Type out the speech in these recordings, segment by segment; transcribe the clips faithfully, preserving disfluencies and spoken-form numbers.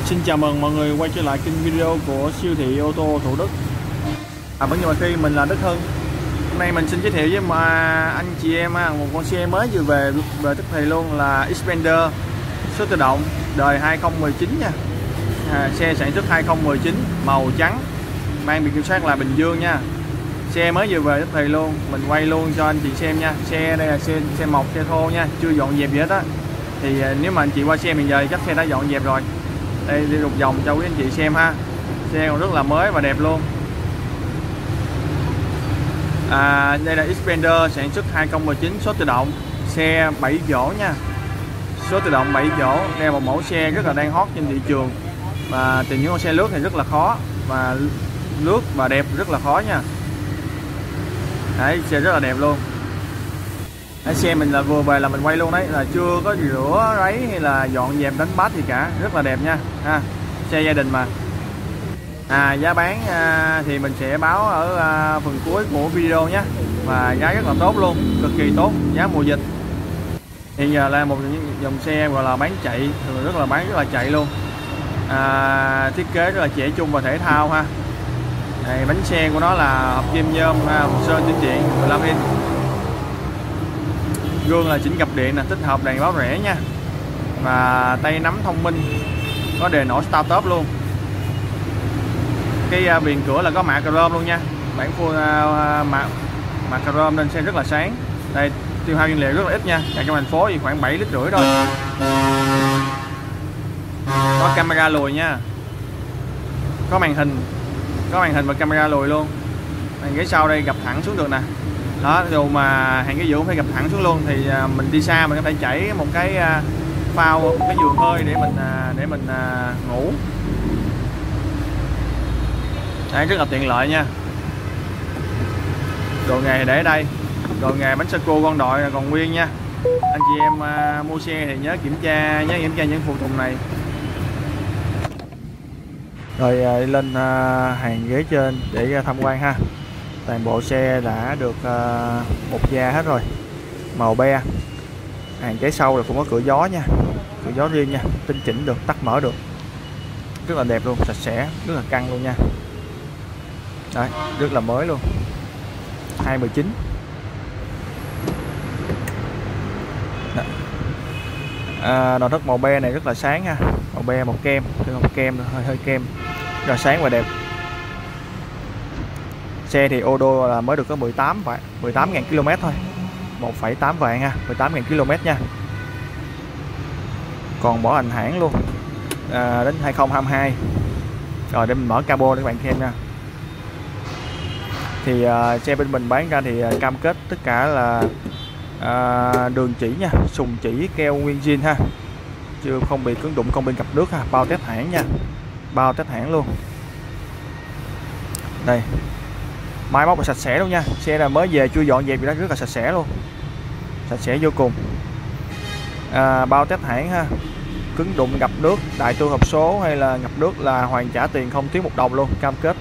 Xin chào mừng mọi người quay trở lại kênh video của siêu thị ô tô Thủ Đức. À, vẫn như mọi khi, mình là Đức Hưng. Hôm nay mình xin giới thiệu với mà anh chị em một con xe mới vừa về về tức thì luôn là Xpander số tự động đời hai không một chín nha. À, xe sản xuất hai không một chín, màu trắng, mang biển kiểm soát là Bình Dương nha. Xe mới vừa về tức thì luôn, mình quay luôn cho anh chị xem nha. Xe đây là xe xe mộc, xe thô nha, chưa dọn dẹp gì hết á. Thì nếu mà anh chị qua xem hiện giờ chắc xe đã dọn dẹp rồi. Đây đi một vòng cho quý anh chị xem ha. Xe còn rất là mới và đẹp luôn. À, đây là Xpander sản xuất hai không một chín, số tự động, xe bảy chỗ nha. Số tự động bảy chỗ, đây là một mẫu xe rất là đang hot trên thị trường. Và tìm những con xe lướt thì rất là khó, và lướt và đẹp rất là khó nha. Đấy, xe rất là đẹp luôn. Đấy, xe mình là vừa về là mình quay luôn đấy, là chưa có rửa ráy hay là dọn dẹp đánh bát gì cả, rất là đẹp nha ha. Xe gia đình mà. À, giá bán à, thì mình sẽ báo ở à, phần cuối của video nhé. Và giá rất là tốt luôn, cực kỳ tốt, giá mùa dịch. Hiện giờ là một dòng xe gọi là bán chạy, rất là bán rất là chạy luôn. À, thiết kế rất là trẻ trung và thể thao ha. Đây, bánh xe của nó là hợp kim nhôm, hộp sơn chỉnh điện mười lăm inch. Gương là chỉnh cặp điện, là tích hợp đèn báo rẽ nha. Và tay nắm thông minh, có đề nổ start top luôn. Cái viền cửa là có mạ chrome luôn nha, bản full uh, mạ mạ chrome nên xe rất là sáng. Đây, tiêu hao nhiên liệu rất là ít nha, chạy trong thành phố thì khoảng bảy lít rưỡi thôi. Có camera lùi nha, có màn hình, có màn hình và camera lùi luôn. Hàng ghế sau đây gập thẳng xuống được nè. Đó, dù mà hàng ghế giữa cũng phải gập thẳng xuống luôn, thì mình đi xa mình có thể chảy một cái phao, một cái giường hơi để mình để mình ngủ. Đấy, rất là tiện lợi nha. Đồ nghề thì để ở đây, đồ nghề bánh sơ cua con đội là còn nguyên nha. Anh chị em uh, mua xe thì nhớ kiểm tra, nhớ kiểm tra những phụ tùng này. Rồi uh, đi lên uh, hàng ghế trên để uh, tham quan ha. Toàn bộ xe đã được uh, một da hết rồi, màu be. Hàng ghế sau là cũng có cửa gió nha, cửa gió riêng nha, tinh chỉnh được, tắt mở được, rất là đẹp luôn, sạch sẽ, rất là căng luôn nha. Đấy, rất là mới luôn, hai mười chín. À, nội thất màu be này rất là sáng ha, màu be màu kem, màu kem hơi hơi kem, rất là sáng và đẹp. Xe thì ô đô là mới được có mười tám vạn, mười tám nghìn ki lô mét thôi, một phẩy tám vạn ha, mười tám nghìn ki lô mét nha. Còn bỏ hành hãng luôn à, đến hai không hai hai. Rồi để mình mở cabo để các bạn xem nha. Thì uh, xe bên mình bán ra thì uh, cam kết tất cả là uh, đường chỉ nha, sùng chỉ keo nguyên zin ha, chưa không bị cứng đụng, không bị ngập nước ha, bao test hãng nha, bao test hãng luôn. Đây, máy móc là sạch sẽ luôn nha, xe là mới về chưa dọn dẹp gì đó, rất là sạch sẽ luôn, sạch sẽ vô cùng. À, bao test hãng ha, cứng đụng ngập nước, đại tu hộp số hay là ngập nước là hoàn trả tiền không thiếu một đồng luôn, cam kết.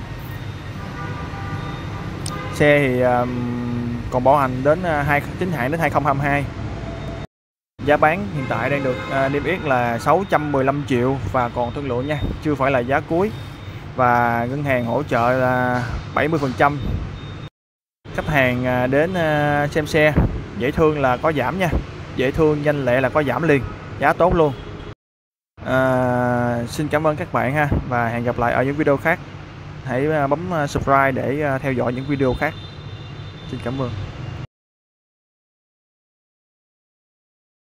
Xe thì um, còn bảo hành đến uh, hai chính hãng đến hai không hai hai. Giá bán hiện tại đang được uh, niêm yết là sáu trăm mười lăm triệu và còn thương lượng nha, chưa phải là giá cuối. Và ngân hàng hỗ trợ là bảy mươi phần trăm. Khách hàng uh, đến uh, xem xe dễ thương là có giảm nha, dễ thương nhanh lẹ là có giảm liền, giá tốt luôn. Uh, xin cảm ơn các bạn ha, và hẹn gặp lại ở những video khác. Hãy bấm subscribe để theo dõi những video khác. Xin cảm ơn.